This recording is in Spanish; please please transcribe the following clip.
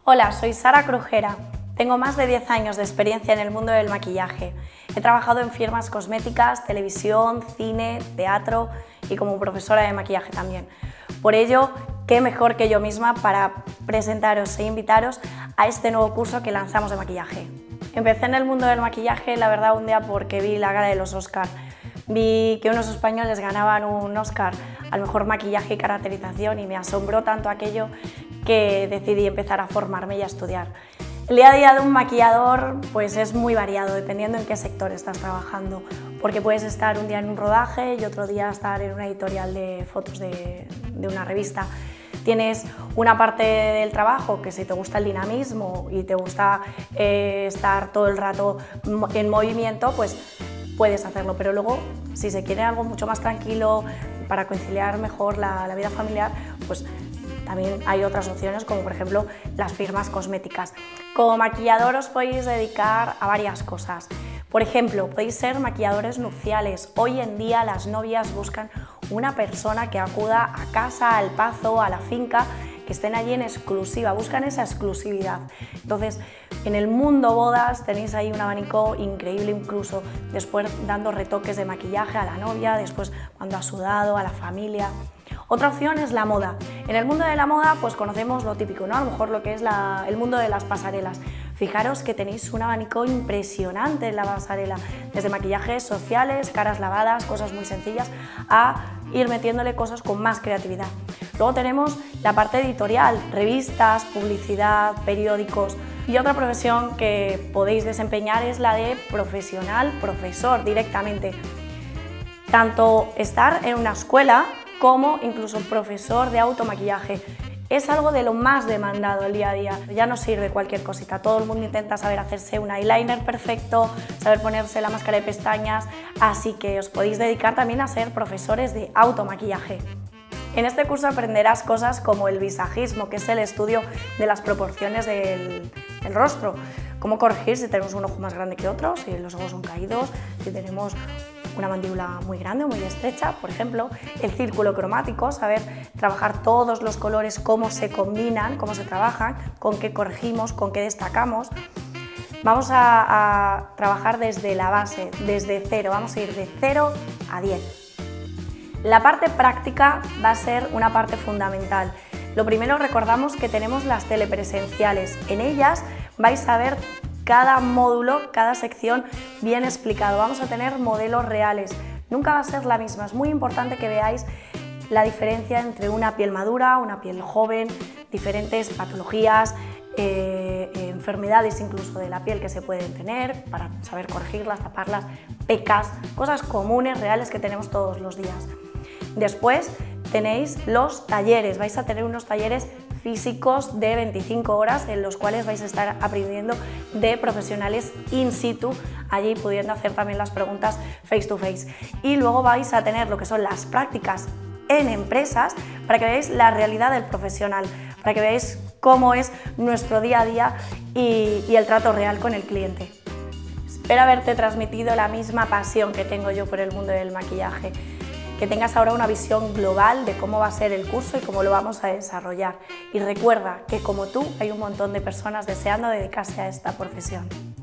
Hola, soy Sara Crujera. Tengo más de 10 años de experiencia en el mundo del maquillaje. He trabajado en firmas cosméticas, televisión, cine, teatro y como profesora de maquillaje también. Por ello, qué mejor que yo misma para presentaros e invitaros a este nuevo curso que lanzamos de maquillaje. Empecé en el mundo del maquillaje, la verdad, un día porque vi la gala de los Oscar. Vi que unos españoles ganaban un Oscar al mejor maquillaje y caracterización y me asombró tanto aquello que decidí empezar a formarme y a estudiar. El día a día de un maquillador pues es muy variado dependiendo en qué sector estás trabajando, porque puedes estar un día en un rodaje y otro día estar en una editorial de fotos de una revista. Tienes una parte del trabajo que si te gusta el dinamismo y te gusta estar todo el rato en movimiento, pues puedes hacerlo, pero luego si se quiere algo mucho más tranquilo para conciliar mejor la vida familiar, pues también hay otras opciones, como por ejemplo las firmas cosméticas. Como maquillador os podéis dedicar a varias cosas. Por ejemplo, podéis ser maquilladores nupciales. Hoy en día las novias buscan una persona que acuda a casa, al pazo, a la finca, que estén allí en exclusiva, buscan esa exclusividad. Entonces, en el mundo bodas tenéis ahí un abanico increíble, incluso después dando retoques de maquillaje a la novia, después cuando ha sudado, a la familia. Otra opción es la moda. En el mundo de la moda pues conocemos lo típico, ¿no? A lo mejor lo que es el mundo de las pasarelas. Fijaros que tenéis un abanico impresionante en la pasarela, desde maquillajes sociales, caras lavadas, cosas muy sencillas, a ir metiéndole cosas con más creatividad. Luego tenemos la parte editorial, revistas, publicidad, periódicos. Y otra profesión que podéis desempeñar es la de profesional, profesor directamente. Tanto estar en una escuela como incluso profesor de automaquillaje. Es algo de lo más demandado el día a día. Ya no sirve cualquier cosita, todo el mundo intenta saber hacerse un eyeliner perfecto, saber ponerse la máscara de pestañas, así que os podéis dedicar también a ser profesores de automaquillaje. En este curso aprenderás cosas como el visajismo, que es el estudio de las proporciones del rostro, cómo corregir si tenemos un ojo más grande que otro, si los ojos son caídos, si tenemos una mandíbula muy grande o muy estrecha, por ejemplo, el círculo cromático, saber trabajar todos los colores, cómo se combinan, cómo se trabajan, con qué corregimos, con qué destacamos. Vamos a trabajar desde la base, desde cero, vamos a ir de 0 a 10. La parte práctica va a ser una parte fundamental. Lo primero, recordamos que tenemos las telepresenciales. En ellas vais a ver cada módulo, cada sección bien explicado. Vamos a tener modelos reales. Nunca va a ser la misma. Es muy importante que veáis la diferencia entre una piel madura, una piel joven, diferentes patologías, enfermedades incluso de la piel que se pueden tener para saber corregirlas, taparlas, pecas, cosas comunes, reales que tenemos todos los días. Después tenéis los talleres. Vais a tener unos talleres físicos de 25 horas en los cuales vais a estar aprendiendo de profesionales in situ, allí pudiendo hacer también las preguntas face to face. Y luego vais a tener lo que son las prácticas en empresas para que veáis la realidad del profesional, para que veáis cómo es nuestro día a día y el trato real con el cliente. Espero haberte transmitido la misma pasión que tengo yo por el mundo del maquillaje. Que tengas ahora una visión global de cómo va a ser el curso y cómo lo vamos a desarrollar. Y recuerda que como tú hay un montón de personas deseando dedicarse a esta profesión.